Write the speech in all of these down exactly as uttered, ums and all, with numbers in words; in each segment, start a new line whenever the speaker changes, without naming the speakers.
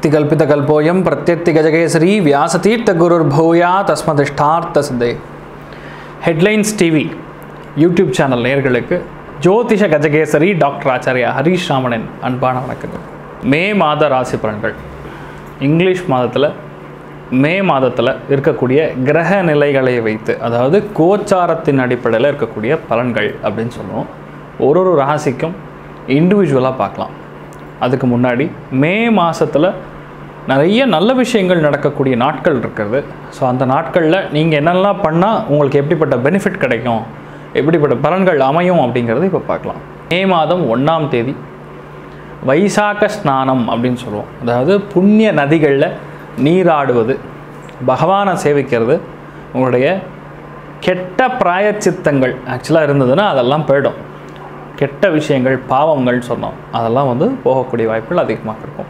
तिकल्पितकल्पोऽयं प्रत्यर्तिगजकेसरी व्यासतीर्थगुरुर्भूया तस्मदिष्टार्थसिद्धये हेडलाइन्स टीवी यूट्यूब चैनल நேயர்களுக்கு ஜோதிஷ கஜகேசரி டாக்டர் ஆச்சாரியா ஹரிஷ் ராமனின் அன்பான வணக்கங்கள். மே மாத ராசி பலன்கள். இங்கிலீஷ் மாதத்தில் மே மாதத்தில் இருக்கக்கூடிய கிரக நிலைகளை வைத்து, அதாவது கோச்சாரத்தின் அடிப்படையில் இருக்கக்கூடிய பலன்கள் அப்படின்னு சொல்லுவோம். ஒரு ஒரு ராசிக்கும் இண்டிவிஜுவலாக பார்க்கலாம். அதுக்கு முன்னாடி மே மாதத்தில் நிறைய நல்ல விஷயங்கள் நடக்கக்கூடிய நாட்கள் இருக்கிறது. ஸோ அந்த நாட்களில் நீங்கள் என்னெல்லாம் பண்ணால் உங்களுக்கு எப்படிப்பட்ட பெனிஃபிட் கிடைக்கும், எப்படிப்பட்ட பலன்கள் அமையும் அப்படிங்கிறது இப்போ பார்க்கலாம். மே மாதம் ஒன்றாம் தேதி வைசாக்க ஸ்நானம் அப்படின்னு சொல்லுவோம். அதாவது புண்ணிய நதிகளில் நீராடுவது, பகவானை சேவிக்கிறது, உங்களுடைய கெட்ட பிராயச்சித்தங்கள் ஆக்சுவலாக இருந்ததுன்னா அதெல்லாம் போயிடும். கெட்ட விஷயங்கள், பாவங்கள் சொன்னோம், அதெல்லாம் வந்து போகக்கூடிய வாய்ப்புகள் அதிகமாக இருக்கும்.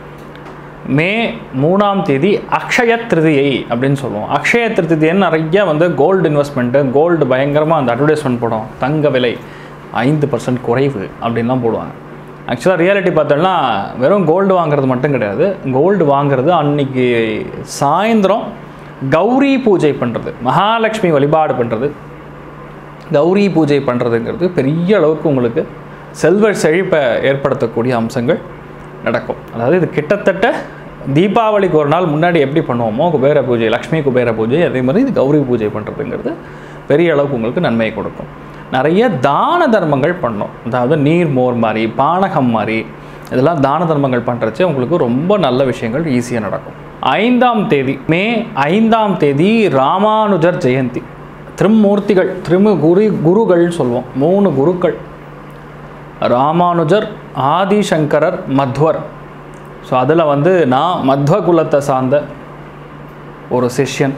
மே மூணாம் தேதி அக்ஷய திருதியை அப்படின்னு சொல்லுவோம். அக்ஷய திருதியன்னு நிறைய வந்து கோல்டு இன்வெஸ்ட்மெண்ட்டு, கோல்டு பயங்கரமாக அந்த அட்வர்டைஸ்மெண்ட் போடும். தங்க விலை ஐந்து பர்சன்ட் குறைவு அப்படின்லாம் போடுவாங்க. ஆக்சுவலாக ரியாலிட்டி பார்த்தோம்னா வெறும் கோல்டு வாங்குறது மட்டும் கிடையாது. கோல்டு வாங்குறது அன்னைக்கு சாயந்தரம் கௌரி பூஜை பண்ணுறது, மகாலட்சுமி வழிபாடு பண்ணுறது, கௌரி பூஜை பண்ணுறதுங்கிறது பெரிய அளவுக்கு உங்களுக்கு செல்வ செழிப்பை ஏற்படுத்தக்கூடிய அம்சங்கள் நடக்கும். அதாவது இது கிட்டத்தட்ட தீபாவளிக்கு ஒரு நாள் முன்னாடி எப்படி பண்ணுவோமோ குபேர பூஜை, லக்ஷ்மி குபேர பூஜை, அதே மாதிரி இது கௌரி பூஜை பண்ணுறதுங்கிறது பெரிய அளவுக்கு உங்களுக்கு நன்மையை கொடுக்கும். நிறைய தான தர்மங்கள் பண்ணோம். அதாவது நீர் மோர் மாதிரி, பானகம் மாதிரி, இதெல்லாம் தான தர்மங்கள் பண்ணுறச்சு உங்களுக்கு ரொம்ப நல்ல விஷயங்கள் ஈஸியாக நடக்கும். ஐந்தாம் தேதி மே ஐந்தாம் தேதி ராமானுஜர் ஜெயந்தி. திருமூர்த்திகள், திரிமு குரு குருகள் சொல்லுவோம். மூணு குருக்கள், ராமானுஜர், ஆதிசங்கரர், மத்வர். ஸோ அதில் வந்து நான் மத்வ குலத்தை சார்ந்த ஒரு சிஷ்யன்.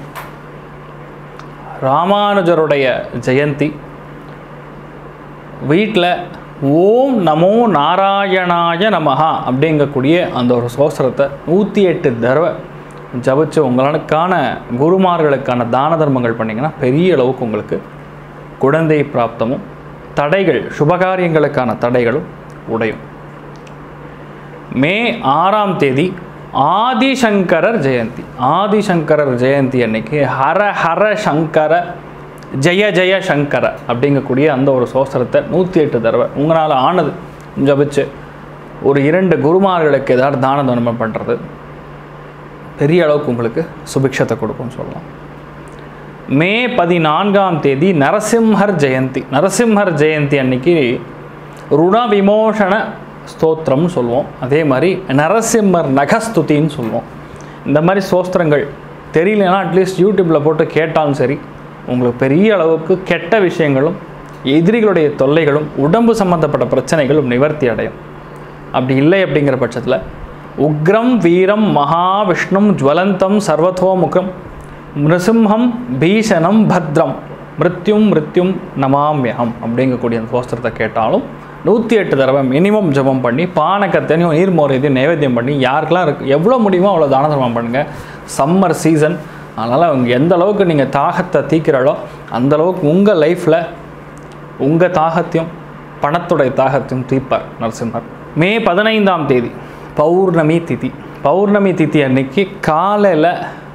ராமானுஜருடைய ஜெயந்தி வீட்டில் ஓம் நமோ நாராயணாய நமஹா அப்படிங்கக்கூடிய அந்த ஒரு சோஸ்திரத்தை நூற்றி எட்டு தடவை ஜபிச்சு உங்களுக்கான குருமார்களுக்கான தான தர்மங்கள் பண்ணிங்கன்னா பெரிய அளவுக்கு உங்களுக்கு குழந்தை பிராப்தமும், தடைகள், சுபகாரியங்களுக்கான தடைகளும் உடையும். மே ஆறாம் தேதி ஆதிசங்கரர் ஜெயந்தி. ஆதிசங்கரர் ஜெயந்தி அன்னைக்கு ஹர ஹர சங்கர ஜெய ஜெய சங்கர அப்படிங்கக்கூடிய அந்த ஒரு சோஸ்திரத்தை நூற்றி எட்டு தடவை உங்களால் ஆனது ஜபிச்சு ஒரு இரண்டு குருமார்களுக்கு ஏதாவது தான தர்மம் பண்ணுறது பெரிய அளவுக்கு உங்களுக்கு சுபிக்ஷத்தை கொடுக்கும்னு சொல்லலாம். மே பதினான்காம் தேதி நரசிம்ஹர் ஜெயந்தி. நரசிம்ஹர் ஜெயந்தி அன்னைக்கு ருண விமோசன ஸ்தோத்திரம்னு சொல்லுவோம். அதே மாதிரி நரசிம்மர் நகஸ்துதின்னு சொல்லுவோம். இந்த மாதிரி ஸ்தோத்திரங்கள் தெரியலனா அட்லீஸ்ட் யூடியூப்பில் போட்டு கேட்டாலும் சரி, உங்களுக்கு பெரிய அளவுக்கு கெட்ட விஷயங்களும், எதிரிகளுடைய தொல்லைகளும், உடம்பு சம்பந்தப்பட்ட பிரச்சனைகளும் நிவர்த்தி அடையும். அப்படி இல்லை அப்படிங்கிற பட்சத்தில் உக்ரம் வீரம் மகாவிஷ்ணும் ஜுவலந்தம் சர்வதோமுகம் நிருசிம்ஹம் பீஷணம் பத்ரம் மிருத்யும் மிருத்யும் நமாமியம் அப்படிங்கக்கூடிய அந்த ஸ்தோத்திரத்தை கேட்டாலும் நூற்றி எட்டு தடவை மினிமம் ஜபம் பண்ணி பானக்கத்தையும் நீர்மோர் இதையும் நைவேத்தியம் பண்ணி யாருக்கெல்லாம் இருக்குது எவ்வளோ முடியுமோ அவ்வளோ தான தர்மம் பண்ணுங்கள். சம்மர் சீசன், அதனால் அவங்க எந்த அளவுக்கு நீங்கள் தாகத்தை தீக்கிறாளோ அந்தளவுக்கு உங்கள் லைஃப்பில் உங்கள் தாகத்தையும் பணத்துடைய தாகத்தையும் தீர்ப்பார் நரசிம்மர். மே பதினைந்தாம் தேதி பௌர்ணமி திதி. பௌர்ணமி திதி அன்னைக்கு காலையில்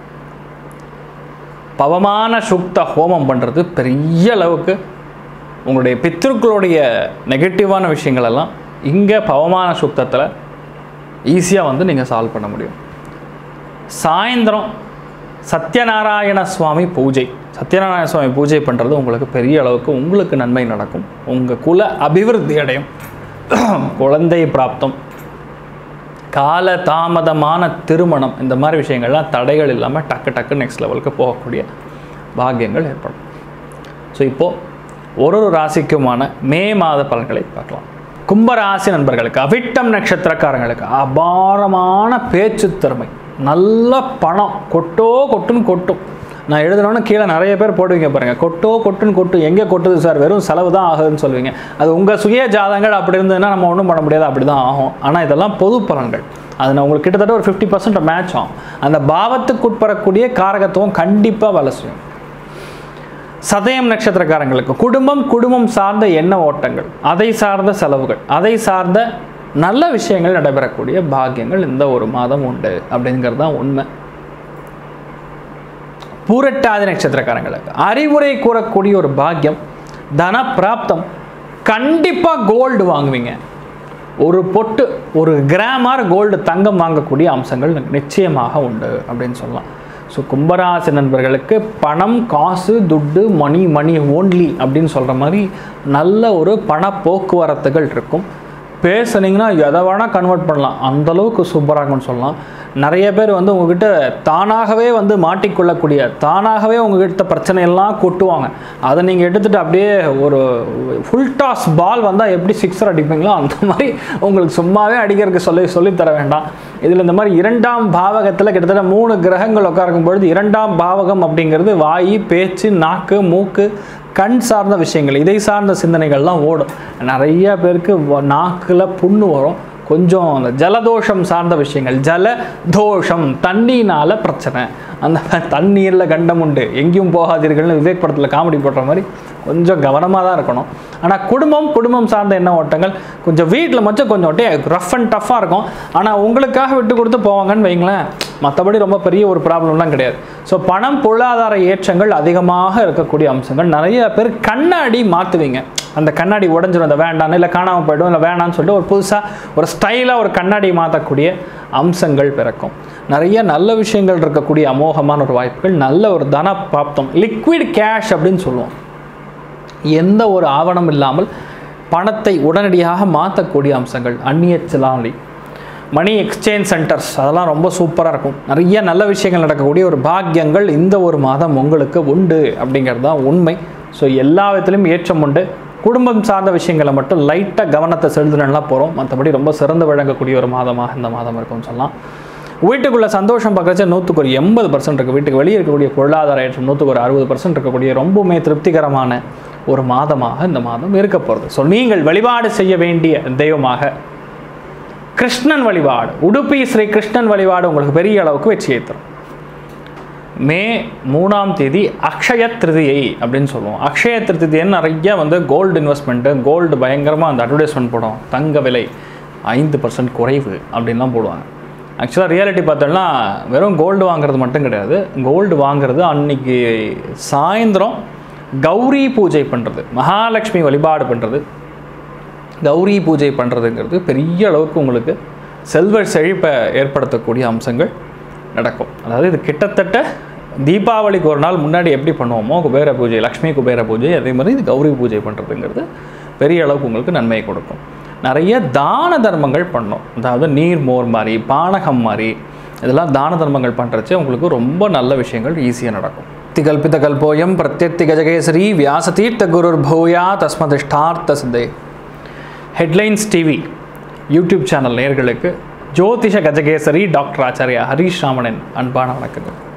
பவமான சுக்த ஹோமம் பண்ணுறது பெரிய அளவுக்கு உங்களுடைய பித்ருக்களுடைய நெகட்டிவான விஷயங்களெல்லாம் இங்கே பவமான சுக்தத்தில் ஈஸியாக வந்து நீங்கள் சால்வ் பண்ண முடியும். சாயந்தரம் சத்யநாராயண சுவாமி பூஜை. சத்யநாராயண சுவாமி பூஜை பண்ணுறது உங்களுக்கு பெரிய அளவுக்கு உங்களுக்கு நன்மை நடக்கும். உங்கள் குல அபிவிருத்தி அடையும். குழந்தை பிராப்தம், கால தாமதமான திருமணம், இந்த மாதிரி விஷயங்கள்லாம் தடைகள் இல்லாமல் டக்கு டக்கு நெக்ஸ்ட் லெவலுக்கு போகக்கூடிய பாக்கியங்கள் ஏற்படும். ஸோ இப்போது ஒரு ஒரு ராசிக்குமான மே மாத பலன்களை பார்க்கலாம். கும்பராசி நண்பர்களுக்கு, அவிட்டம் நட்சத்திரக்காரங்களுக்கு அபாரமான பேச்சு திறமை, நல்ல பணம் கொட்டோ கொட்டுன்னு கொட்டும். நான் எழுதணும்னு கீழே நிறைய பேர் போடுவீங்க பாருங்கள், கொட்டோ கொட்டுன்னு கொட்டும். எங்கே கொட்டுது சார், வெறும் செலவு தான் ஆகுதுன்னு சொல்லுவீங்க. அது உங்கள் சுய ஜாதகங்கள் அப்படி இருந்ததுன்னா நம்ம ஒன்றும் பண்ண முடியாது, அப்படி தான் ஆகும். ஆனால் இதெல்லாம் பொது பலன்கள். அது நான் உங்களுக்கு கிட்டத்தட்ட ஒரு ஃபிஃப்டி பர்சன்ட் மேட்ச் ஆகும். அந்த பாவத்துக்கு உட்படக்கூடிய காரகத்துவம் கண்டிப்பாக வேலை செய்யும். சதயம் நட்சத்திரக்காரங்களுக்கு குடும்பம், குடும்பம் சார்ந்த எண்ண ஓட்டங்கள், அதை சார்ந்த செலவுகள், அதை சார்ந்த நல்ல விஷயங்கள் நடைபெறக்கூடிய பாக்கியங்கள் இந்த ஒரு மாதம் உண்டு அப்படிங்கிறது தான் உண்மை. பூரட்டாதி நட்சத்திரக்காரங்களுக்கு அறிவுரை கூறக்கூடிய ஒரு பாக்கியம், தன பிராப்தம். கண்டிப்பாக கோல்டு வாங்குவீங்க. ஒரு பொட்டு, ஒரு கிராமர் கோல்டு தங்கம் வாங்கக்கூடிய அம்சங்கள் நிச்சயமாக உண்டு அப்படின்னு சொல்லலாம். ஸோ கும்பராசி நண்பர்களுக்கு பணம், காசு, துட்டு, மணி மணி ஓன்லி அப்படின்னு சொல்கிற மாதிரி நல்ல ஒரு பண போக்குவரத்துகள் இருக்கும். பேசுனீங்கன்னா எதை வேணால் கன்வெர்ட் பண்ணலாம், அந்தளவுக்கு சூப்பராக இருக்கும்னு சொல்லலாம். நிறைய பேர் வந்து உங்ககிட்ட தானாகவே வந்து மாட்டிக்கொள்ளக்கூடிய, தானாகவே உங்ககிட்ட பிரச்சனையெல்லாம் கொட்டுவாங்க. அதை நீங்கள் எடுத்துகிட்டு அப்படியே ஒரு ஃபுல் டாஸ் பால் வந்தால் எப்படி சிக்ஸர் அடிப்பீங்களோ அந்த மாதிரி உங்களுக்கு சும்மாவே அடிக்கிறதுக்கு சொல்லி சொல்லித்தர வேண்டாம். இதில் இந்த மாதிரி இரண்டாம் பாவகத்தில் கிட்டத்தட்ட மூணு கிரகங்கள் உட்காருக்கும் பொழுது இரண்டாம் பாவகம் அப்படிங்கிறது வாய், பேச்சு, நாக்கு, மூக்கு, கண் சார்ந்த விஷயங்கள், இதை சார்ந்த சிந்தனைகள்லாம் ஓடும். நிறைய பேருக்கு நாக்கில் புண்ணு வரும். கொஞ்சம் அந்த ஜலதோஷம் சார்ந்த விஷயங்கள், ஜல தோஷம், தண்ணினால் பிரச்சனை. அந்த தண்ணீரில் கண்டம் உண்டு எங்கேயும் போகாதீர்கள்னு விவேக் படத்தில் காமெடி போடுற மாதிரி கொஞ்சம் கவனமாக தான் இருக்கணும். ஆனால் குடும்பம் குடும்பம் சார்ந்த எண்ண ஓட்டங்கள் கொஞ்சம் வீட்டில் மட்டும் கொஞ்சம் ஒட்டே ரஃப் அண்ட் டஃப்பாக இருக்கும். ஆனால் உங்களுக்காக விட்டு கொடுத்து போவாங்கன்னு வைங்களேன், மற்றபடி ரொம்ப பெரிய ஒரு ப்ராப்ளம்லாம் கிடையாது. ஸோ பணம், பொருளாதார ஏற்றங்கள் அதிகமாக இருக்கக்கூடிய அம்சங்கள். நிறைய பேர் கண்ணாடி மாற்றுவீங்க, அந்த கண்ணாடி உடஞ்சிடும், அந்த வேண்டான்னு, இல்லை காணாமல் போய்டும், இல்லை வேணான்னு சொல்லிட்டு ஒரு புதுசாக ஒரு ஸ்டைலாக ஒரு கண்ணாடி மாற்றக்கூடிய அம்சங்கள் பிறக்கும். நிறைய நல்ல விஷயங்கள் இருக்கக்கூடிய அமோகமான ஒரு வாய்ப்புகள், நல்ல ஒரு தன பிராப்தம், லிக்விட் கேஷ் அப்படின்னு சொல்லுவோம். எந்த ஒரு ஆவணம் இல்லாமல் பணத்தை உடனடியாக மாற்றக்கூடிய அம்சங்கள், அந்நிய செலாவணி, மணி எக்ஸ்சேஞ்ச் சென்டர்ஸ், அதெல்லாம் ரொம்ப சூப்பராக இருக்கும். நிறைய நல்ல விஷயங்கள் நடக்கக்கூடிய ஒரு பாக்கியங்கள் இந்த ஒரு மாதம் உங்களுக்கு உண்டு அப்படிங்கிறது தான் உண்மை. ஸோ எல்லா விதத்திலும் ஏற்றம் உண்டு. குடும்பம் சார்ந்த விஷயங்களை மட்டும் லைட்டாக கவனத்தை செலுத்தினா போகிறோம். மற்றபடி ரொம்ப சிறந்து விளங்கக்கூடிய ஒரு மாதமாக இந்த மாதம் இருக்கும்னு சொல்லலாம். வீட்டுக்குள்ளே சந்தோஷம் பார்க்கறச்ச நூற்றுக்கு ஒரு எண்பது பர்சன்ட் இருக்குது. வீட்டுக்கு வெளியே இருக்கக்கூடிய பொருளாதார ஏற்றம் நூற்றுக்கு ஒரு அறுபது பர்சன்ட் இருக்கக்கூடிய ரொம்பவுமே திருப்திகரமான ஒரு மாதமாக இந்த மாதம் இருக்க போகிறது. ஸோ நீங்கள் வழிபாடு செய்ய வேண்டிய தெய்வமாக கிருஷ்ணன் வழிபாடு, உடுப்பி ஸ்ரீ கிருஷ்ணன் வழிபாடு உங்களுக்கு பெரிய அளவுக்கு வெற்றியை தரும். மே மூணாம் தேதி அக்ஷய திருதியை அப்படின்னு சொல்லுவோம். அக்ஷய திருதியன்னு நிறைய வந்து கோல்டு இன்வெஸ்ட்மெண்ட்டு, கோல்டு பயங்கரமாக அந்த அட்வர்டைஸ்மெண்ட் போடும், தங்க விலை ஐந்து பர்சன்ட் குறைவு அப்படின்லாம் போடுவாங்க. ஆக்சுவலாக ரியாலிட்டி பார்த்தோம்னா வெறும் கோல்டு வாங்குறது மட்டும் கிடையாது. கோல்டு வாங்குறது அன்னைக்கு சாயந்தரம் கௌரி பூஜை பண்ணுறது, மகாலட்சுமி வழிபாடு பண்ணுறது, கௌரி பூஜை பண்ணுறதுங்கிறது பெரிய அளவுக்கு உங்களுக்கு செல்வ செழிப்பை ஏற்படுத்தக்கூடிய அம்சங்கள் நடக்கும். அதாவது இது கிட்டத்தட்ட தீபாவளிக்கு ஒரு நாள் முன்னாடி எப்படி பண்ணுவோமோ குபேர பூஜை, லக்ஷ்மி குபேர பூஜை, அதே மாதிரி இது கௌரி பூஜை பண்ணுறதுங்கிறது பெரிய அளவுக்கு உங்களுக்கு நன்மையை கொடுக்கும். நிறைய தான தர்மங்கள் பண்ணோம், அதாவது நீர் மோர் மாதிரி, பானகம் மாதிரி, இதெல்லாம் தான தர்மங்கள் பண்ணுறச்சு உங்களுக்கு ரொம்ப நல்ல விஷயங்கள் ஈஸியாக நடக்கும். திகல்பித கல்போயம் பிரத்யர்த்தி கஜகேசரி வியாசதீர்த்த குருர் பூயா தஸ்மதிஷ்டார்த்த சித்தே. ஹெட்லைன்ஸ் டிவி யூடியூப் சேனல் நேயர்களுக்கு ஜோதிஷ கஜகேசரி டாக்டர் ஆச்சாரியா ஹரீஷ் ராமனின் அன்பான வணக்கங்கள்.